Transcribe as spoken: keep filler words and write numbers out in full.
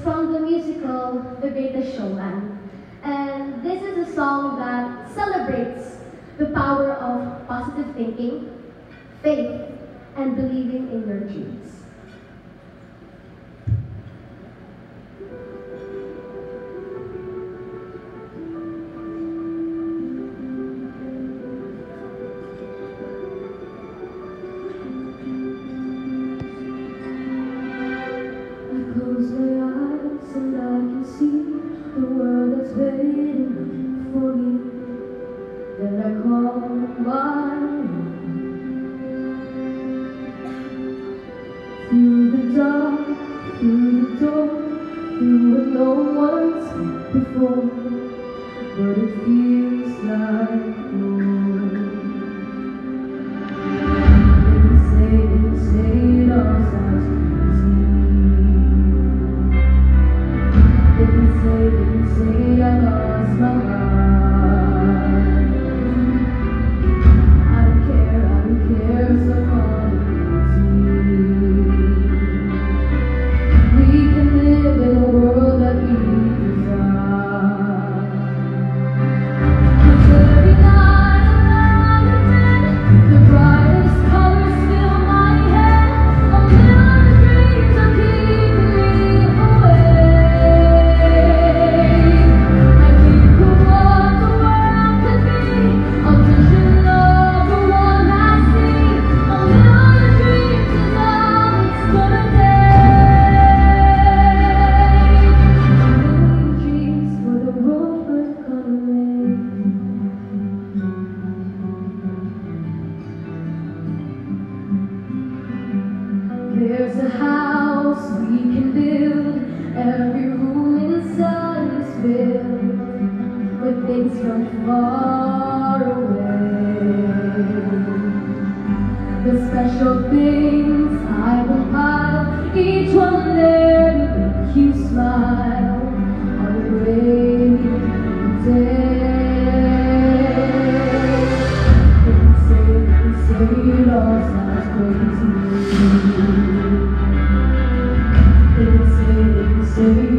from the musical The Greatest Showman. And this is a song that celebrates the power of positive thinking, faith, and believing in your dreams. There's a house we can build, every room inside is filled with things from far away. The special things I will pile, each one there to make you smile on a rainy day. They can say, they can say it all sounds crazy. They can say, they can say